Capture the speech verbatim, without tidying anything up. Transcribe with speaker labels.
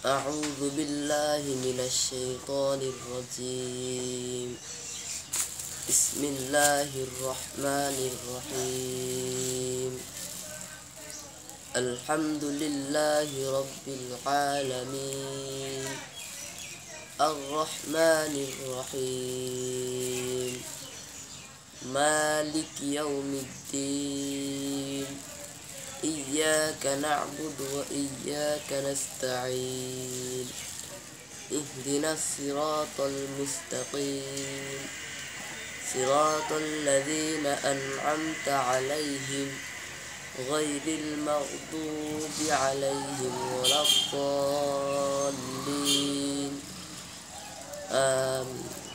Speaker 1: أعوذ بالله من الشيطان الرجيم. بسم الله الرحمن الرحيم. الحمد لله رب العالمين الرحمن الرحيم مالك يوم الدين إياك نعبد وإياك نستعين اهدنا الصراط المستقيم صراط الذين أنعمت عليهم غير المغضوب عليهم ولا الضالين آمين.